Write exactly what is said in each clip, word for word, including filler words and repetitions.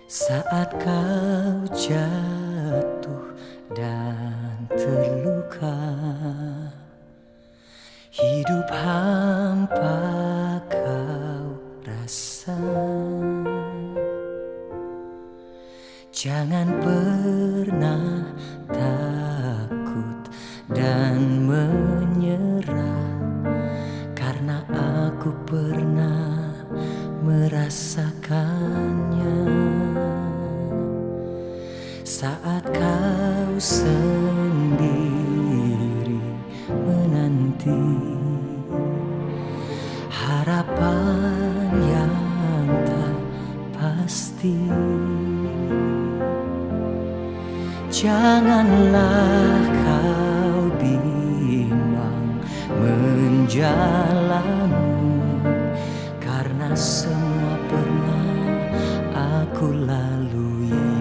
Saat kau jatuh dan terluka, hidup hampa kau rasa. Jangan pernah takut dan menyerah, karena aku pernah merasakannya. Saat kau sendiri menanti harapan yang tak pasti, janganlah kau bimbang menjalani, karena semua pernah aku lalui.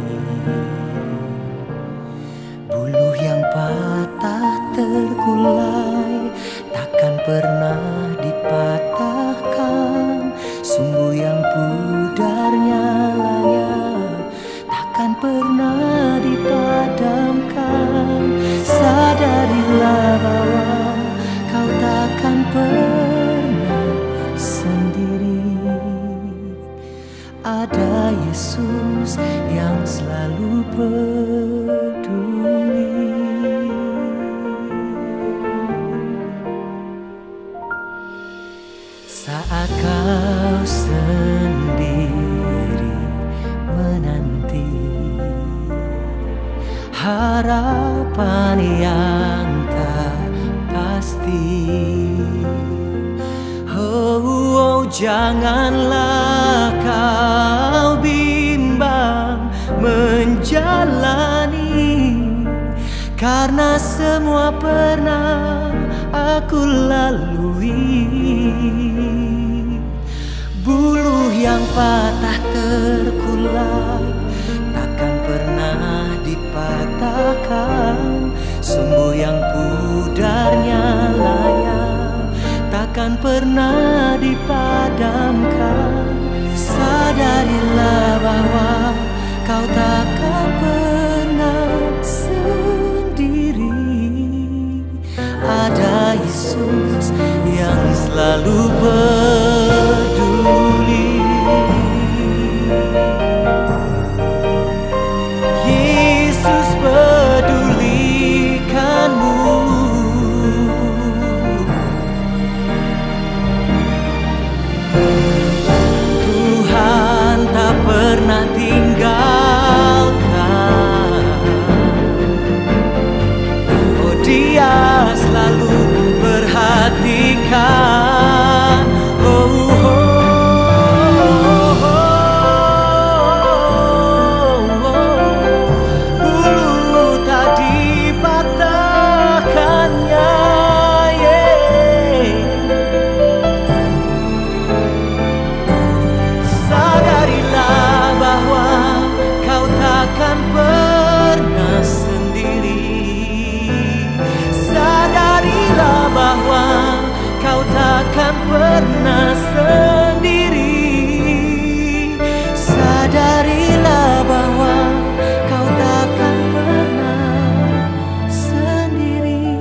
Buluh yang patah terkulai takkan pernah dipatahkan, sumbu yang pudar nyalanya takkan pernah dipadamkan. Sadarilah bahwa kau takkan pernah sendiri. Ada Yesus yang selalu peduli. Saat kau sendiri menanti harapan yang tak pasti, oh, oh janganlah kau bimbang menjalani, karena semua pernah aku lalui. Buluh yang patah terkulai takkan pernah dipatahkan, sumbu yang pudar nyalanya takkan pernah dipadamkan. Sadarilah bahwa kau takkan pernah sendiri. Ada Yesus yang selalu peduli. Yesus pedulikanmu. Tuhan tak pernah tinggalkan. Oh, Dia selalu perhatikan. Oh, oh, oh, oh, oh. Bulu tak dipatahkannya, yeah. Sadarilah bahwa kau takkan pernah sendiri. Sadarilah bahwa kau takkan pernah sendiri. Sadarilah bahwa kau takkan pernah sendiri.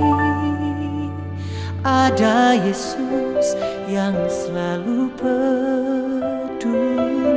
Ada Yesus yang selalu peduli.